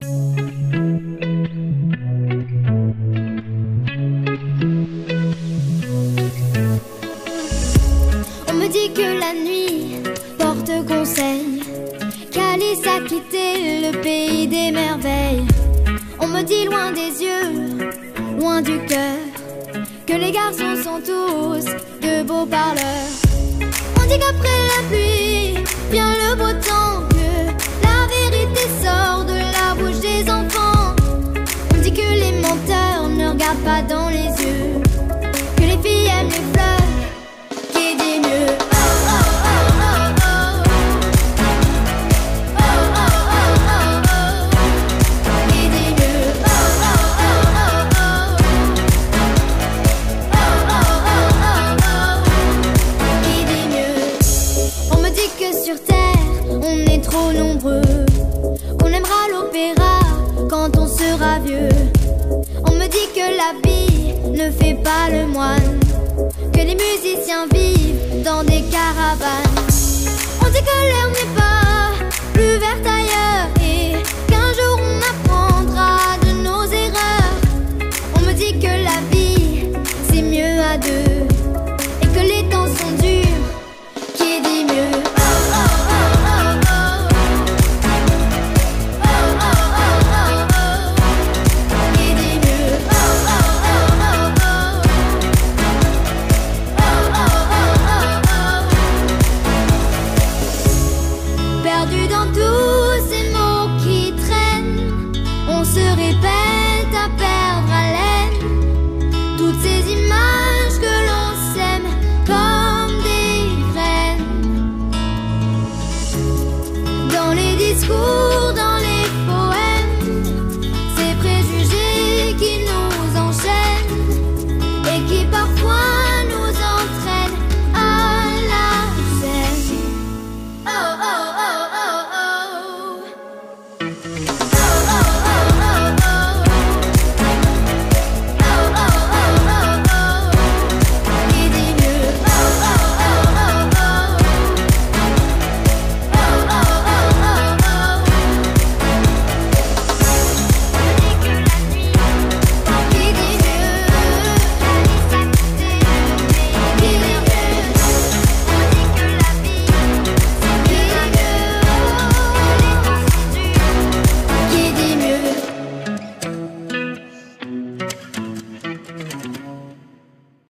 On me dit que la nuit porte conseil, qu'Alice a quitté le pays des merveilles. On me dit loin des yeux, loin du cœur, que les garçons sont tous de beaux parleurs. On dit qu'après la pluie vient le beau temps, que la vérité sort de la bouche des enfants. On dit que les menteurs ne regardent pas dans les yeux, que les filles aiment les fleurs, qui dit mieux. Sur terre, on est trop nombreux, qu'on aimera l'opéra quand on sera vieux. On me dit que la vie ne fait pas le moine, que les musiciens vivent dans des caravanes. On dit que l'herbe n'est pas plus verte ailleurs,